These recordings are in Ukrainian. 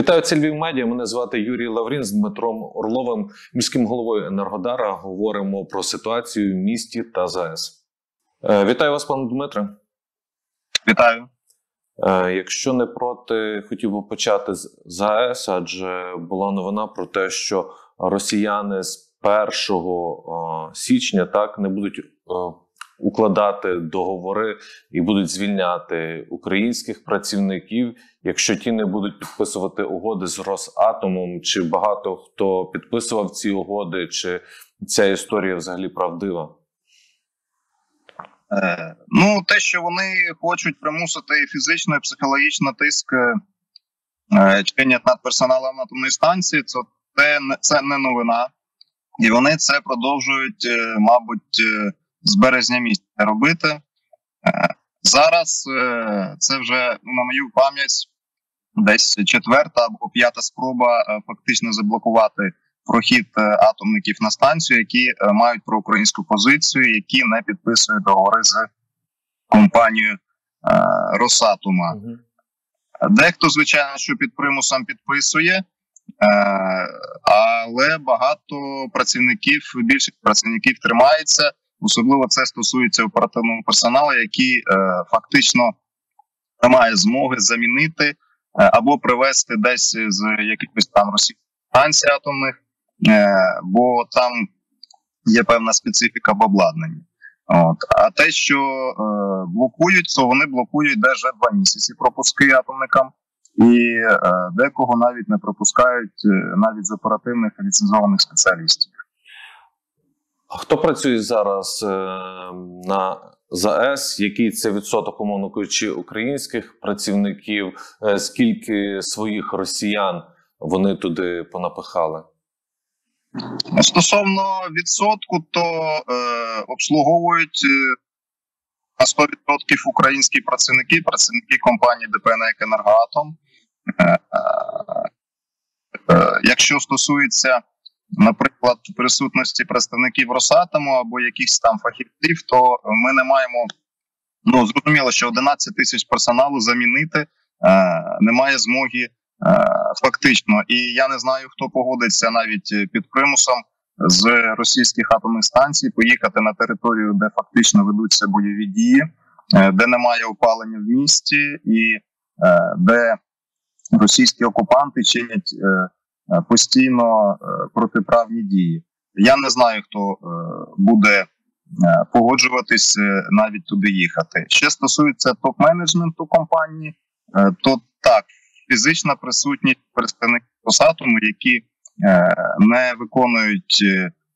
Вітаю, це Львів Медіа. Мене звати Юрій Лаврін. З Дмитром Орловим, міським головою Енергодара, говоримо про ситуацію в місті та ЗАЕС. Вітаю вас, пане Дмитре. Вітаю. Якщо не проти, хотів би почати з ЗАЕС, адже була новина про те, що росіяни з 1 січня не будуть укладати договори і будуть звільняти українських працівників, якщо ті не будуть підписувати угоди з Росатомом. Чи багато хто підписував ці угоди, чи ця історія взагалі правдива? Те, що вони хочуть примусити фізично і психологічно тиск чинять над персоналом атомної станції, це не новина. І вони це продовжують, мабуть, з березня місяця робити. Зараз це вже, на мою пам'ять, десь 4-та або 5-та спроба фактично заблокувати прохід атомників на станцію, які мають проукраїнську позицію, які не підписують договори з компанією Росатома. Дехто, звичайно, що під примусом підписує, але багато працівників, більшість працівників тримається. Особливо це стосується оперативного персоналу, який фактично не має змоги замінити або привезти десь з якихось там російських станцій атомних, бо там є певна специфіка в обладнанні. А те, що блокують, то вони блокують вже 2 місяці пропуски атомникам, і декого навіть не пропускають навіть з оперативних ліцензованих спеціалістів. А хто працює зараз на ЗАЕС? Який це відсоток, умовно кажучи, українських працівників? Скільки своїх росіян вони туди понапихали? Стосовно відсотку, то обслуговують на 100% українські працівники компанії ДП «НАЕК Енергоатом». Якщо стосується, наприклад, присутності представників Росатому або якихось там фахівців, то ми не маємо, зрозуміло, що 11 тисяч персоналу замінити немає змоги фактично. І я не знаю, хто погодиться навіть під примусом з російських атомних станцій поїхати на територію, де фактично ведуться бойові дії, де немає опалення в місті і де російські окупанти чинять постійно протиправні дії. Я не знаю, хто буде погоджуватись навіть туди їхати. Ще стосується топ-менеджменту компанії, то так, фізична присутність представників Росатому, які не виконують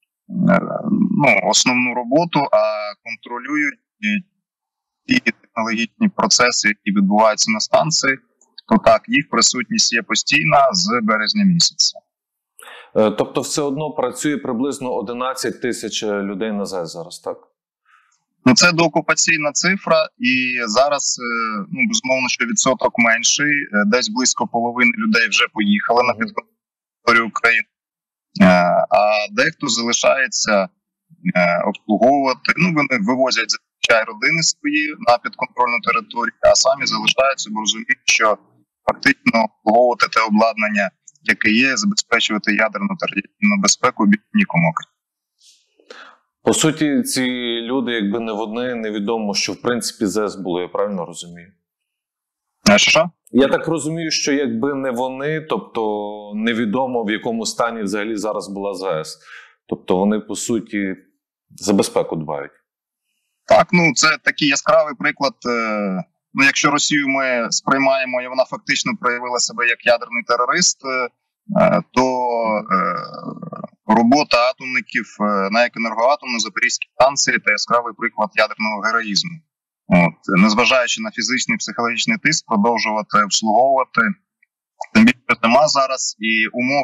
основну роботу, а контролюють ті технологічні процеси, які відбуваються на станції, то так, їх присутність є постійна з березня місяця. Тобто все одно працює приблизно 11 тисяч людей на ЗАЕС зараз, так? Це доокупаційна цифра, і зараз, безумовно, що відсоток менший, десь близько половини людей вже поїхали на територію України, а дехто залишається обслуговувати, вони вивозять зазвичай родини свої на підконтрольну територію, а самі залишаються, бо розуміють, що фактично обслуговувати те обладнання, яке є, забезпечувати ядерну та радіаційну безпеку більше нікому. По суті, ці люди, якби не вони, невідомо, що в принципі ЗАЕС було, я правильно розумію? Що? Я так розумію, що якби не вони, тобто невідомо в якому стані взагалі зараз була ЗАЕС. Тобто вони, по суті, за безпеку дбають. Так, це такий яскравий приклад. Якщо Росію ми сприймаємо, і вона фактично проявила себе як ядерний терорист, то робота атомників НАЕК Енергоатом на Запорізькій станції – це яскравий приклад ядерного героїзму. Незважаючи на фізичний і психологічний тиск, продовжувати обслуговувати, тим більше нема зараз і умов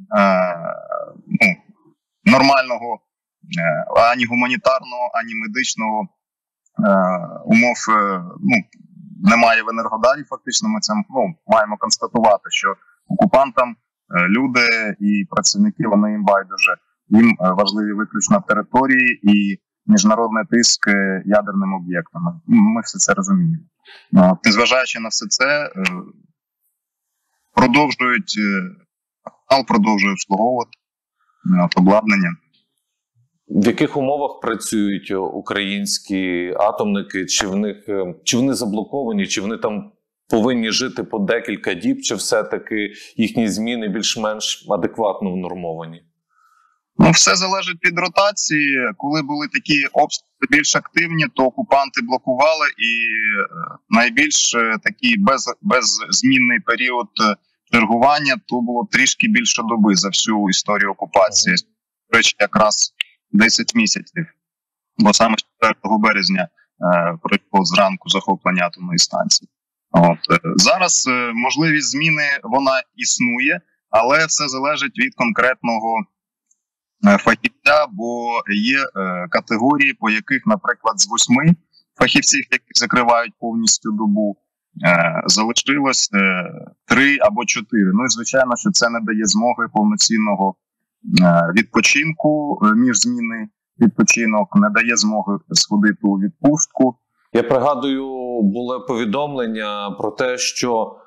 нормального ані гуманітарного, ані медичного умов немає в Енергодарі. Фактично ми це маємо констатувати, що окупантам люди і працівники, вони їм байдуже. Їм важливі виключно території і міжнародний тиск ядерними об'єктами. Ми все це розуміємо. Незважаючи на все це, продовжують продовжує обслуговувати обладнання. В яких умовах працюють українські атомники? Чи вони заблоковані, чи вони там повинні жити по декілька діб, чи все-таки їхні зміни більш-менш адекватно внормовані? Ну, все залежить від ротації. Коли були такі обстріли більш активні, то окупанти блокували, і найбільш такий беззмінний період чергування, то було трішки більше доби за всю історію окупації. До речі, якраз 10 місяців, бо саме 4 березня пройшло зранку захоплення атомної станції. Зараз можливість зміни вона існує, але все залежить від конкретного фахівця, бо є категорії, по яких, наприклад, з 8 фахівців, які закривають повністю добу, залишилось 3 або 4. Ну і звичайно, що це не дає змоги повноцінного відпочинку, міжзмінний відпочинок, не дає змоги сходити у відпустку. Я пригадую, було повідомлення про те, що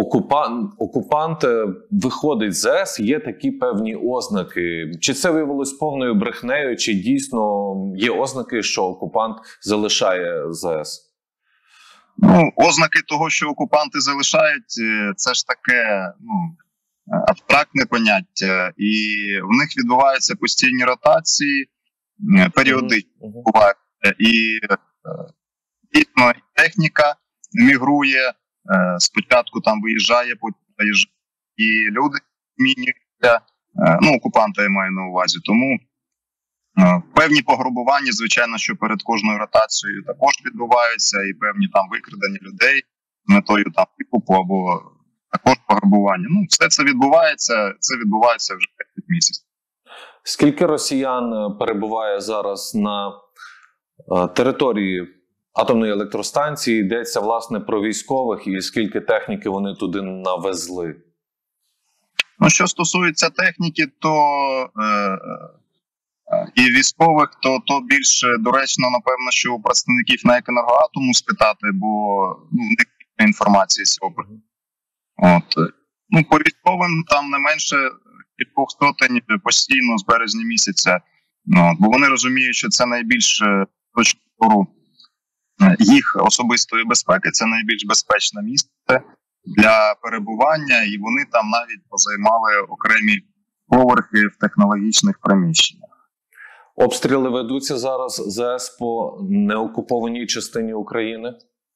окупант виходить з ЗАЕС, є такі певні ознаки. Чи це виявилось повною брехнею, чи дійсно є ознаки, що окупант залишає ЗАЕС? Ну, ознаки того, що окупанти залишають, це ж таке абстрактне поняття. І в них відбуваються постійні ротації, періодично бувають. І дійсно техніка мігрує, спочатку там виїжджає, потім заїжджає, і люди змінюються, окупанти я маю на увазі. Тому певні пограбування, звичайно, що перед кожною ротацією також відбуваються, і певні там викрадення людей з метою там викупу або також пограбування. Ну, все це відбувається вже 5 місяців. Скільки росіян перебуває зараз на території атомної електростанції? Йдеться, власне, про військових, і скільки техніки вони туди навезли? Ну, що стосується техніки, то і військових, то більш доречно, напевно, що у представників НАЕК «Енергоатому» спитати, бо в них інформації з цього. По військовим там не менше кількох сотень постійно з березня місяця. Бо вони розуміють, що це найбільш точно зору їх особистої безпеки, це найбільш безпечне місце для перебування, і вони там навіть позаймали окремі поверхи в технологічних приміщеннях. Обстріли ведуться зараз ЗАЕС по неокупованій частині України?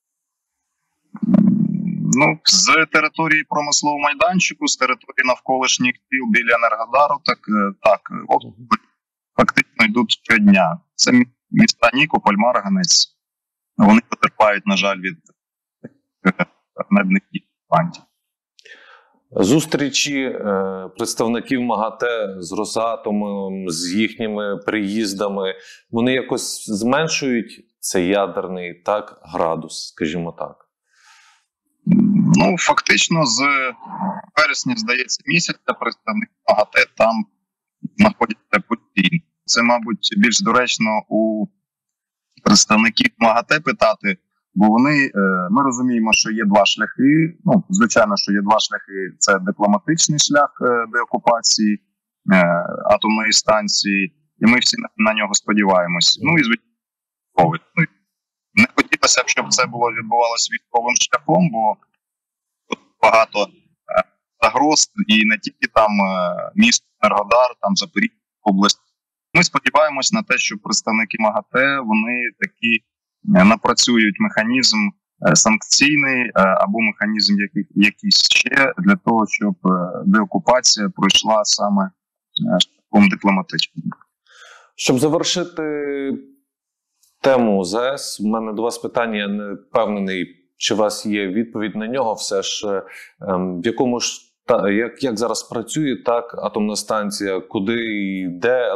Ну, з території промислового майданчику, з території навколишніх сіл біля Енергодару, так, фактично йдуть щодня. Це міста Нікополь, Марганець. Вони потерпають, на жаль, від медних окупантів. Зустрічі представників МАГАТЕ з Росатомом, з їхніми приїздами, вони якось зменшують цей ядерний градус, скажімо так? Ну, фактично, з вересня, здається, місяця представники МАГАТЕ там знаходяться постійно. Це, мабуть, більш доречно у представників МАГАТЕ питати, бо ми розуміємо, що є 2 шляхи. Ну, звичайно, що є 2 шляхи. Це дипломатичний шлях деокупації атомної станції, і ми всі на нього сподіваємось. Ну, і звичайно, не хотілося б, щоб це відбувалося військовим шляхом, бо багато загроз, і не тільки там місто Енергодар, там Запорізька область. Ми сподіваємось на те, що представники МАГАТЕ, вони такі напрацюють механізм санкційний або механізм якийсь ще для того, щоб деокупація пройшла саме шляхом дипломатичним. Щоб завершити тему ЗАЕС, у мене до вас питання, я не впевнений, чи у вас є відповідь на нього. Все ж, в якому ж, як зараз працює атомна станція, куди йде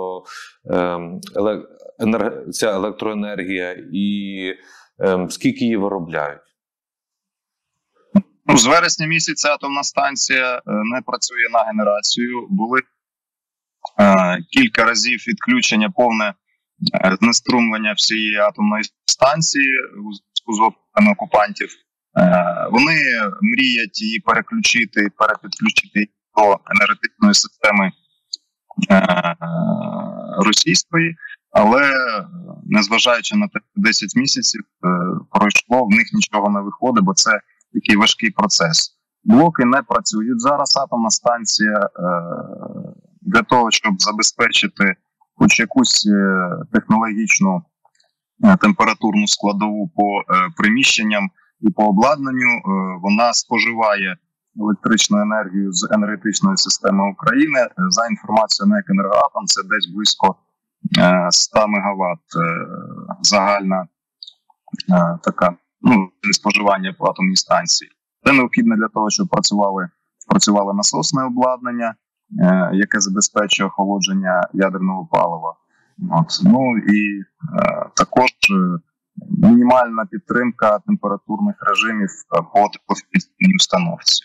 ця електроенергія і скільки її виробляють? З вересня місяця атомна станція не працює на генерацію. Були кілька разів відключення, повне знеструмлення всієї атомної станції у зв'язку з обстрілами окупантів. Вони мріють її переключити, перепідключити до енергетичної системи російської, але незважаючи на те, 10 місяців пройшло, в них нічого не виходить, бо це такий важкий процес. Блоки не працюють зараз, атомна станція, для того, щоб забезпечити хоч якусь технологічну температурну складову по приміщенням і по обладнанню, вона споживає електричну енергію з енергетичної системи України. За інформацією НЕК «Енергоатом», це десь близько 100 МВт загальна така, споживання по атомній станції. Це необхідно для того, щоб працювало насосне обладнання, яке забезпечує охолодження ядерного палива. І також мінімальна підтримка температурних режимів по теплофільтрній установці.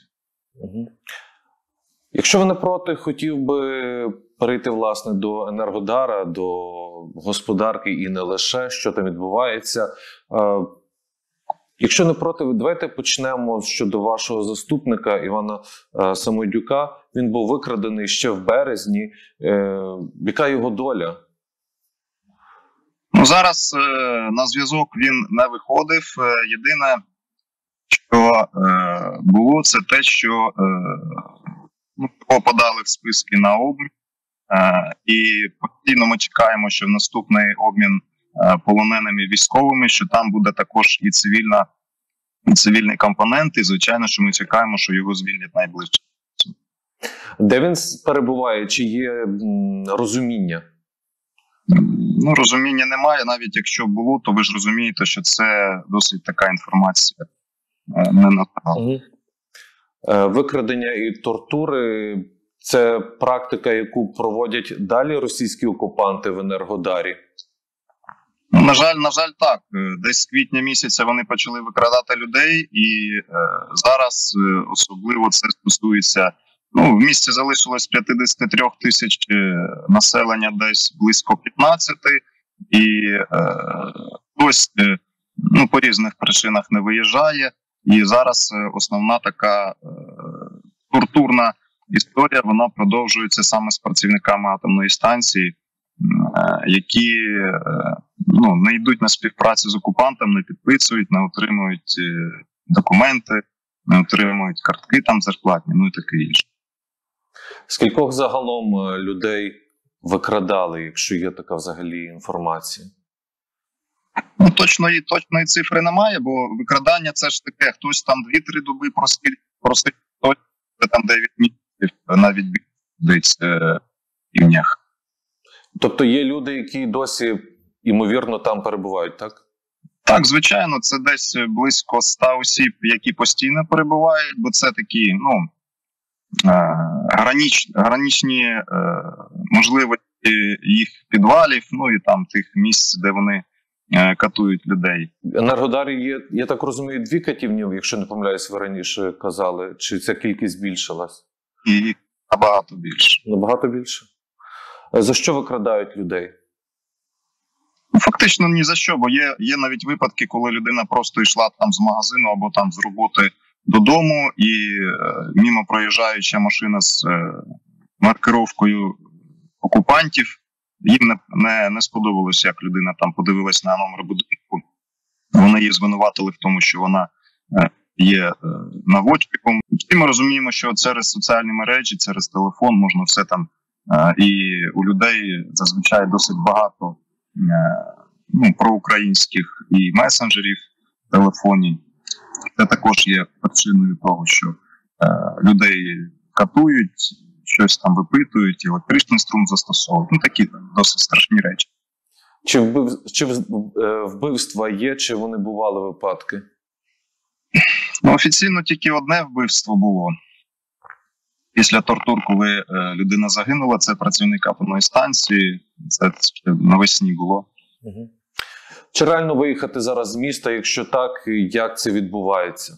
Якщо ви не проти, хотів би перейти, власне, до Енергодара, до господарки і не лише, що там відбувається. Якщо не проти, давайте почнемо щодо вашого заступника Івана Самойдюка. Він був викрадений ще в березні. Яка його доля? Зараз на зв'язок він не виходив. Єдине, що було, це те, що його подали в списки на обмін. І постійно ми чекаємо, що в наступний обмін полоненими військовими, що там буде також і цивільний компонент, і звичайно, що ми чекаємо, що його звільнять найближче. Де він перебуває? Чи є розуміння? Розуміння немає. Навіть якщо було, то ви ж розумієте, що це досить така інформація не надала. Викрадення і тортури – це практика, яку проводять далі російські окупанти в Енергодарі? На жаль, так. Десь з квітня місяця вони почали викрадати людей, і зараз особливо це стосується. В місті залишилось 53 тисяч населення, десь близько 15, і хтось по різних причинах не виїжджає. І зараз основна така тортурна історія, вона продовжується саме з працівниками атомної станції, які не йдуть на співпрацю з окупантом, не підписують, не отримують документи, не отримують картки там зарплатні, і таке інше. Скількох загалом людей викрадали, якщо є така взагалі інформація? Точної цифри немає, бо викрадання це ж таке, хтось там 2-3 доби просить, хтось там 9 місяців, навіть десь в днях. Тобто є люди, які досі, ймовірно, там перебувають, так? Так, звичайно, це десь близько 100 осіб, які постійно перебувають, бо це такі, граничні можливості їх підвалів, і там тих місць, де вони катують людей. В Енергодарі є, я так розумію, 2 катівні, якщо не помиляюсь, ви раніше казали. Чи ця кількість збільшилась? І набагато більше. Набагато більше? За що викрадають людей? Фактично ні за що, бо є навіть випадки, коли людина просто йшла там з магазину або там з роботи додому, і мимо проїжджаюча машина з маркировкою окупантів, їм не сподобалося, як людина там подивилась на номер будинку. Вони її звинуватили в тому, що вона є наводчиком. І ми розуміємо, що через соціальні мережі, через телефон можна все там. І у людей зазвичай досить багато проукраїнських і месенджерів в телефоні. Це також є причиною того, що людей катують, щось там випитують, електричний струм застосовують. Такі досить страшні речі. Чи вбивства є, чи вони бували випадки? Офіційно тільки одне вбивство було. Після тортур, коли людина загинула, це працівник атомної станції, це навесні було. Чи реально виїхати зараз з міста, якщо так, як це відбувається?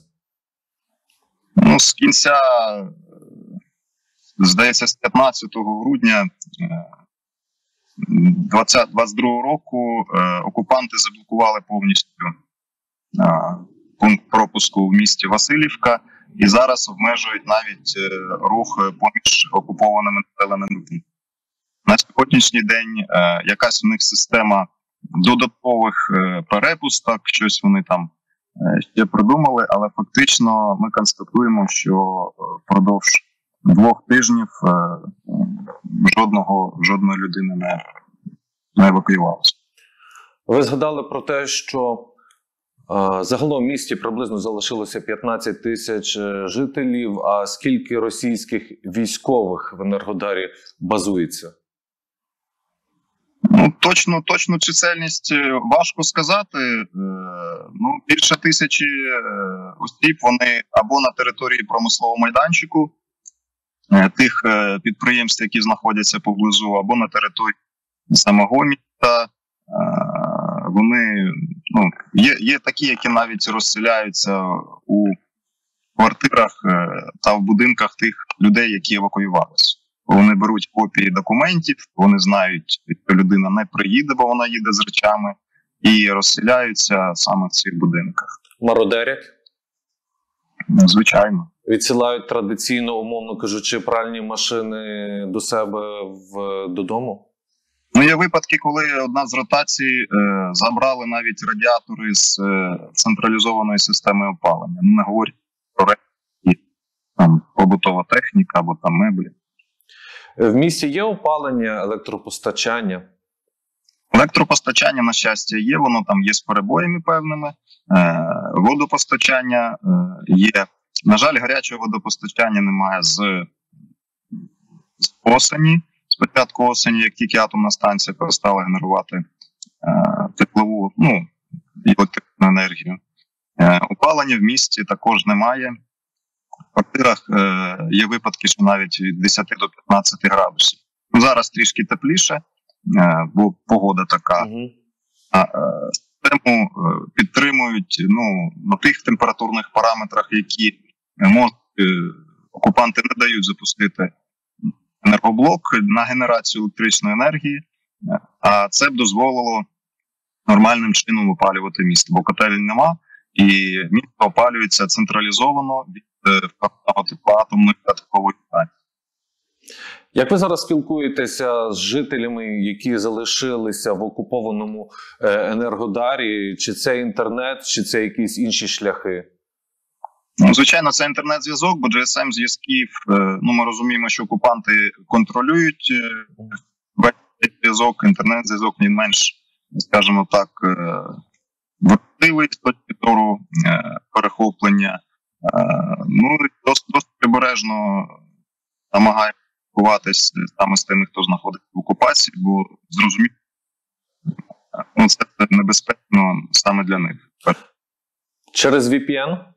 З кінця, здається, з 15 грудня 2022 року окупанти заблокували повністю пункт пропуску в місті Василівка, і зараз обмежують навіть рух поміж окупованими населеними пунктами. На сьогоднішній день якась у них система додаткових перепусток, щось вони там ще придумали, але фактично ми констатуємо, що впродовж 2 тижнів жодної людини не евакуювалося. Ви згадали про те, що загалом в місті приблизно залишилося 15 тисяч жителів, а скільки російських військових в Енергодарі базується? Ну, точну чисельність важко сказати. Ну, більше 1000 осіб, вони або на території промислового майданчику, тих підприємств, які знаходяться поблизу, або на території самого міста. Вони, ну, є такі, які навіть розселяються у квартирах та в будинках тих людей, які евакуювалися. Вони беруть копії документів, вони знають, що людина не приїде, бо вона їде з речами, і розселяються саме в цих будинках. Мародерять? Звичайно. Відсилають традиційно, умовно кажучи, пральні машини до себе додому? Ну, є випадки, коли одна з ротацій забрали навіть радіатори з централізованої системи опалення. Не говорять про речі, там побутова техніка або там меблі. В місті є опалення, електропостачання? Електропостачання, на щастя, є, воно там є з перебоями певними. Водопостачання є. На жаль, гарячого водопостачання немає з осені. З початку осені, як тільки атомна станція перестала генерувати теплову, і електричну енергію. Опалення в місті також немає. В квартирах є випадки, що навіть від 10 до 15 градусів. Зараз трішки тепліше, бо погода така. Систему підтримують на тих температурних параметрах, які окупанти не дають запустити енергоблок на генерацію електричної енергії, а це б дозволило нормальним чином опалювати місто, бо котелень нема, і місто опалюється централізовано від тепла атомної та теплової станції. Як ви зараз спілкуєтеся з жителями, які залишилися в окупованому Енергодарі? Чи це інтернет, чи це якісь інші шляхи? Звичайно, це інтернет-зв'язок, бо GSM-зв'язків, ми розуміємо, що окупанти контролюють зв'язок, інтернет-зв'язок, він менш, скажімо так, вразливий з точки зору перехоплення. Досить прибережно намагаємо спілкуватися саме з тими, хто знаходиться в окупації, бо зрозуміло, це небезпечно саме для них. Через VPN?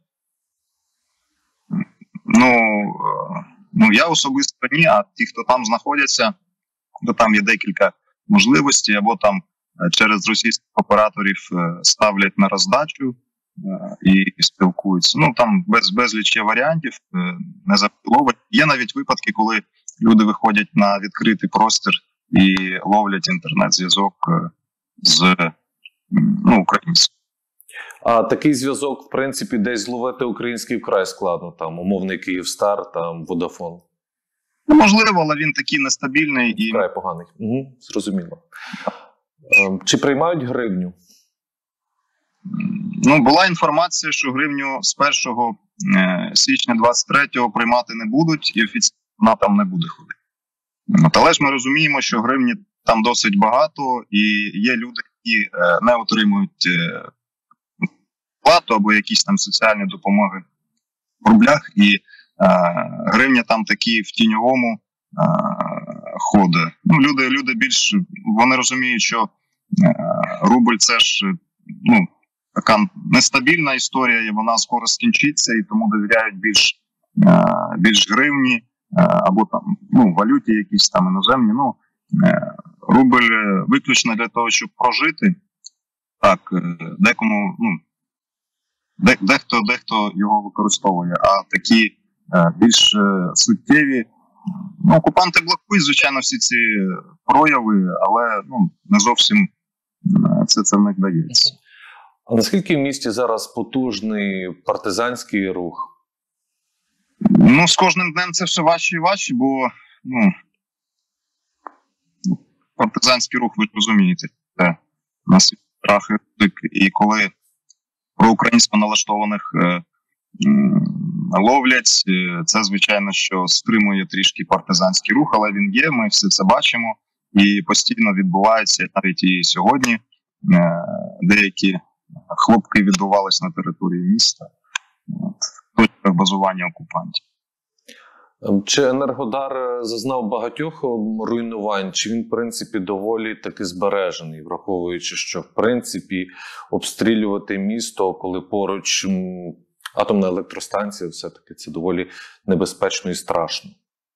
Я особисто ні, а ті, хто там знаходяться, то там є декілька можливостей, або там через російських операторів ставлять на роздачу і спілкуються. Там безліч є варіантів, не запіловують. Є навіть випадки, коли люди виходять на відкритий простір і ловлять інтернет-зв'язок з українців. А такий зв'язок, в принципі, десь зловити український вкрай складно, там, умовний Київстар, там, Водафон. Можливо, але він такий нестабільний. І вкрай поганий. Зрозуміло. Чи приймають гривню? Була інформація, що гривню з 1 січня 23-го приймати не будуть, і офіційно вона там не буде ходити. Але ж ми розуміємо, що гривні там досить багато, і є люди, які не отримують плату або якісь там соціальні допомоги в рублях, і гривня там такі в тіньовому ходить. Люди більш, вони розуміють, що рубль це ж така нестабільна історія, і вона скоро скінчиться, і тому довіряють більш гривні або там валюті якісь там іноземні. Рубль виключно для того, щоб прожити. Так, декому, дехто його використовує, а такі більш суттєві. Окупанти блокують, звичайно, всі ці прояви, але не зовсім це в них дається. А наскільки в місті зараз потужний партизанський рух? Ну, з кожним днем це все важче і важче, бо партизанський рух, ви ж розумієте, це на світ страх і ризик. І коли проукраїнсько налаштованих ловлять, це, звичайно, що стримує трішки партизанський рух, але він є, ми все це бачимо. І постійно відбувається, навіть і сьогодні, деякі хлопки відбувалися на території міста, в точках базування окупантів. Чи Енергодар зазнав багатьох руйнувань, чи він, в принципі, доволі таки збережений, враховуючи, що, в принципі, обстрілювати місто, коли поруч атомна електростанція, все-таки це доволі небезпечно і страшно?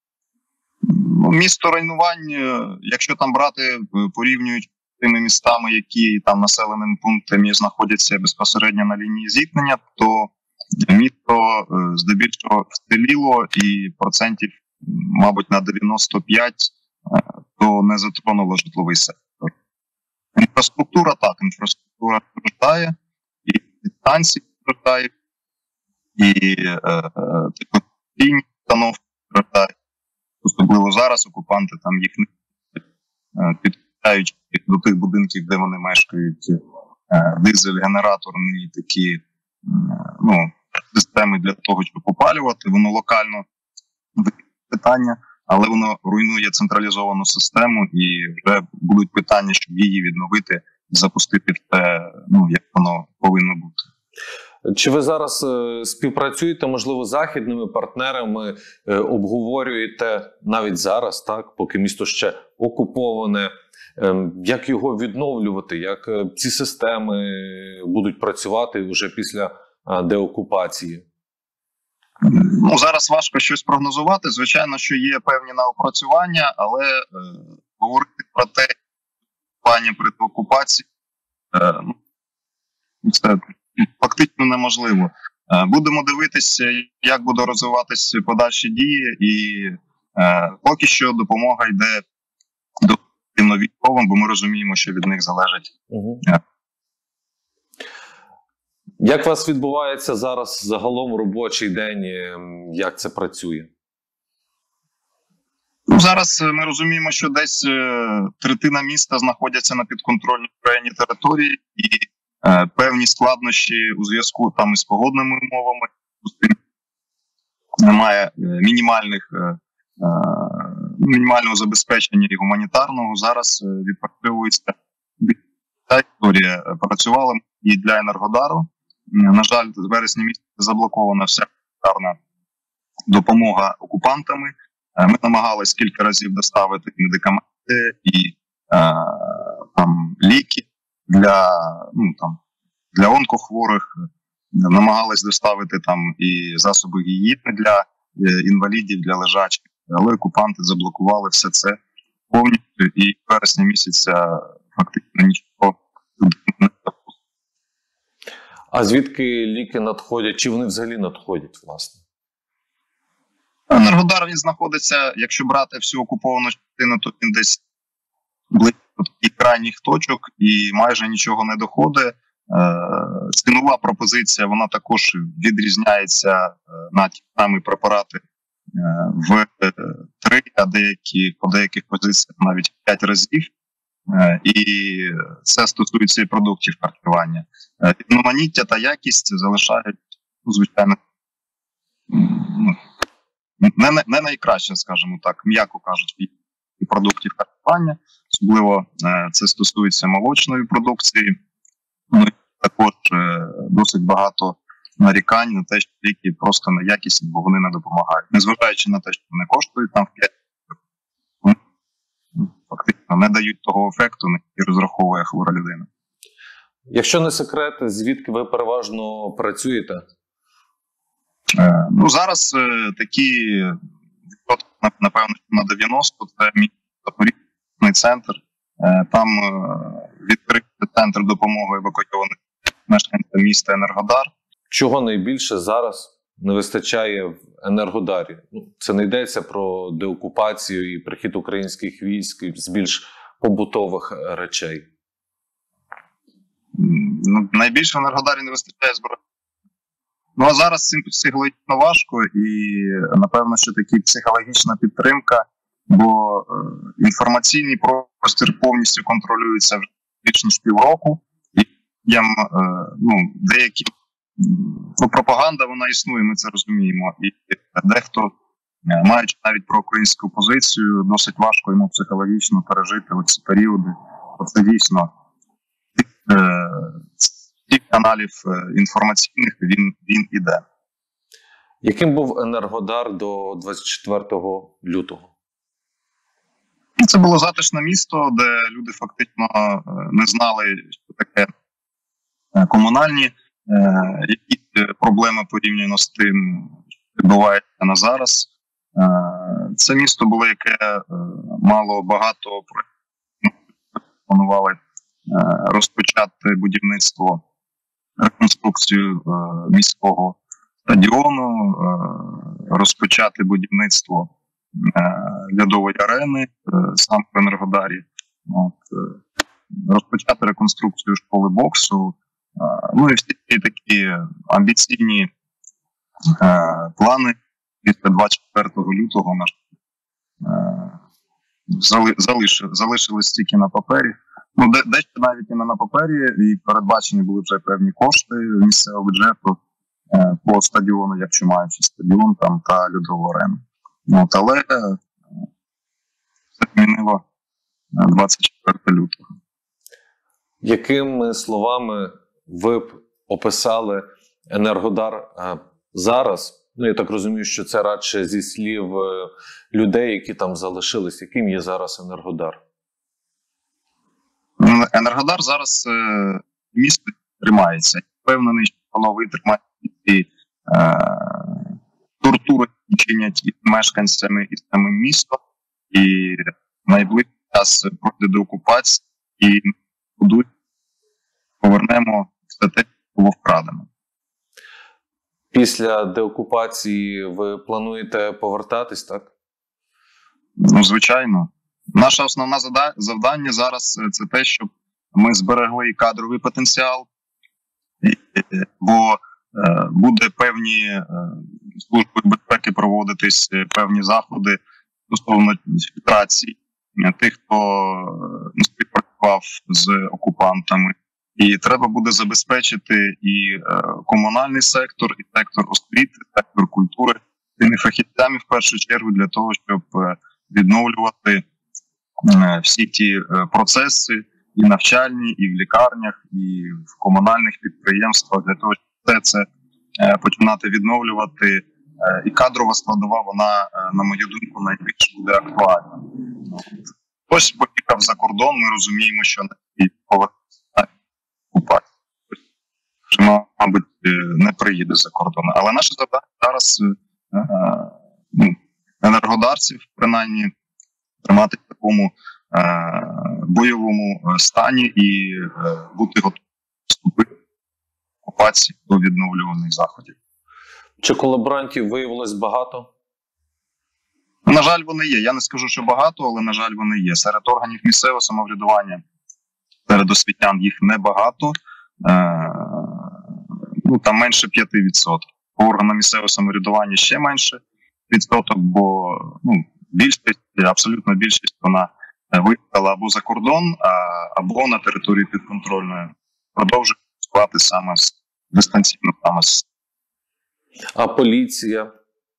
Місто руйнувань, якщо там брати, порівнюють тими містами, які там населеними пунктами знаходяться безпосередньо на лінії зіткнення, то місто здебільшого вціліло і процентів, мабуть, на 95 то не затронуло житловий сектор. Інфраструктура страждає, і станції страждають, і теплові установки страждають. Особливо зараз окупанти там їх не підключають до тих будинків, де вони мешкають, дизель-генераторні такі системи для того, щоб опалювати. Воно локально питання, але воно руйнує централізовану систему, і вже будуть питання, щоб її відновити, запустити те, як воно повинно бути. Чи ви зараз співпрацюєте, можливо, з західними партнерами, обговорюєте навіть зараз, так, поки місто ще окуповане, як його відновлювати, як ці системи будуть працювати вже після деокупації? Зараз важко щось прогнозувати. Звичайно, що є певні наопрацювання, але говорити про те, плані при окупації, це фактично неможливо. Будемо дивитися, як буде розвиватися подальші дії, і поки що допомога йде до військовим, бо ми розуміємо, що від них залежить. Як у вас відбувається зараз загалом робочий день, як це працює? Зараз ми розуміємо, що десь третина міста знаходяться на підконтрольній Україні території, і певні складнощі у зв'язку там із погодними умовами, немає мінімального забезпечення і гуманітарного. Зараз відпрацьовується ця історія. Працювала і для Енергодару. На жаль, з вересня місяця заблокована вся гуманітарна допомога окупантами. Ми намагалися кілька разів доставити медикаменти і ліки для онкохворих, намагались доставити там і засоби гігієни для інвалідів, для лежачих, але окупанти заблокували все це повністю, і в вересні місяця фактично нічого не запустили. А звідки ліки надходять? Чи вони взагалі надходять, власне? Енергодар, він знаходиться, якщо брати всю окуповану частину, то він десь близько таких крайніх точок і майже нічого не доходить. Цінова пропозиція, вона також відрізняється на ті самі препарати в 3, а по деяких позиціях навіть 5 разів. І це стосується і продуктів харчування. Різноманіття та якість залишають, звичайно, не найкраще, скажімо так, м'яко кажучи, і продуктів харчування. Особливо це стосується молочної продукції. Також досить багато нарікань на те, що ліки просто неякісні, бо вони не допомагають. Незважаючи на те, що вони коштують там в 5, вони фактично не дають того ефекту, на який розраховує хвора людина. Якщо не секрет, звідки ви переважно працюєте? Зараз такі, напевно, на 90, це мій Запорізький центр. Там відкритий центр допомоги евакуйованих мешканцям міста Енергодар. Чого найбільше зараз не вистачає в Енергодарі? Це не йдеться про деокупацію і прихід українських військ з більш побутових речей. найбільше в Енергодарі не вистачає зброї. Ну а зараз цим психологічно важко, і напевно, що таки психологічна підтримка, бо інформаційний простір повністю контролюється вже більш ніж півроку. І деякі пропаганда вона існує, ми це розуміємо. І дехто, маючи навіть проукраїнську позицію, досить важко йому психологічно пережити ці періоди. Це дійсно цих каналів інформаційних він іде. Яким був Енергодар до 24 лютого? Це було затишне місто, де люди фактично не знали, що таке комунальні, які проблеми порівняно з тим, що відбувається на зараз. Це місто було, яке мало багато проєктів, планували розпочати будівництво, реконструкцію міського стадіону, розпочати будівництво льодової арени саме в Енергодарі, розпочати реконструкцію школи боксу, і всі такі амбіційні плани після 24 лютого залишились тільки на папері. Дещо навіть і не на папері, і передбачені були вже певні кошти місцевого бюджету по стадіону, якщо маючи стадіон там та льодову арену. Але це змінило 24 лютого. Якими словами ви б описали Енергодар зараз? Я так розумію, що це радше зі слів людей, які там залишились. Яким є зараз Енергодар? Енергодар зараз місто тримається. Впевнений, що воно витримає і тортури чинять і мешканцями, і самим містом. І найближчий час пройде до окупації і повернемо все те, що було вкрадено. Після деокупації ви плануєте повертатись, так? Звичайно. Наше основне завдання зараз – це те, щоб ми зберегли кадровий потенціал, бо буде певні служби безпеки проводитись, певні заходи стосовно фільтрації тих, хто співпрацював з окупантами. І треба буде забезпечити і комунальний сектор, і сектор освіти, сектор культури тими фахівцями в першу чергу для того, щоб відновлювати всі ті процеси і навчальні, і в лікарнях, і в комунальних підприємствах, для того, щоб все це починати відновлювати. І кадрова складова, вона, на мою думку, найбільш буде актуальна. Хтось поїхав за кордон, ми розуміємо, що не повертається окупація. Мабуть, не приїде за кордон. Але наше завдання зараз енергодарців, принаймні, тримати в такому бойовому стані і бути готовим вступити в окупацію до відновлюваних заходів. Чи колаборантів виявилось багато? На жаль, вони є. Я не скажу, що багато, але, на жаль, вони є. Серед органів місцевого самоврядування, серед освітян їх небагато. Там менше 5%. По органам місцевого самоврядування ще менше відсоток, бо більшість, абсолютно більшість, вона виїхала або за кордон, або на території підконтрольної. Продовжує працювати саме дистанційно. А поліція?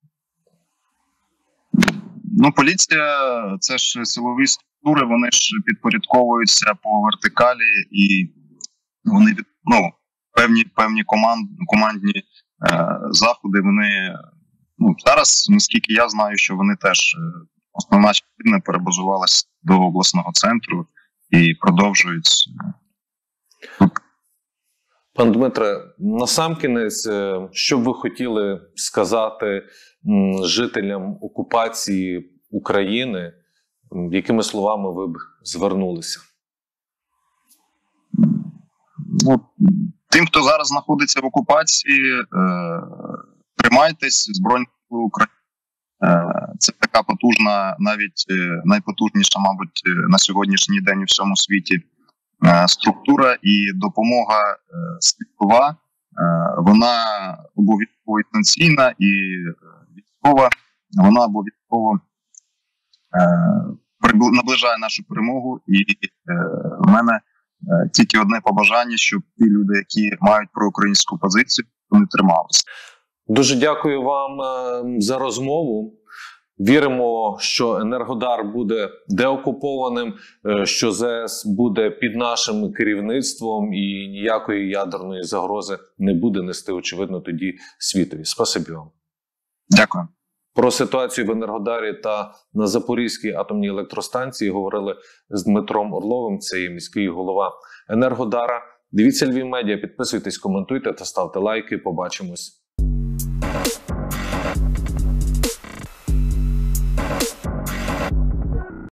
Поліція – це ж силові структури, вони ж підпорядковуються по вертикалі, і вони певні командні заходи, вони зараз, наскільки я знаю, що вони теж основна частина перебазувалася до обласного центру і продовжують. Пан Дмитре, насамкінець, що б ви хотіли сказати жителям окупації України, якими словами ви б звернулися? Тим, хто зараз знаходиться в окупації, тримайтесь, Збройні Сили України. Це така потужна, навіть найпотужніша, мабуть, на сьогоднішній день у всьому світі структура і допомога світова, вона обов'язково інтенсивна і військова, вона обов'язково наближає нашу перемогу. І в мене тільки одне побажання, щоб ті люди, які мають проукраїнську позицію, вони трималися. Дуже дякую вам за розмову. Віримо, що Енергодар буде деокупованим, що ЗАЕС буде під нашим керівництвом і ніякої ядерної загрози не буде нести, очевидно, тоді світові. Спасибі вам. Дякую. Про ситуацію в Енергодарі та на Запорізькій атомній електростанції говорили з Дмитром Орловим, це є міський голова Енергодара. Дивіться Львів Медіа, підписуйтесь, коментуйте та ставте лайки. Побачимось.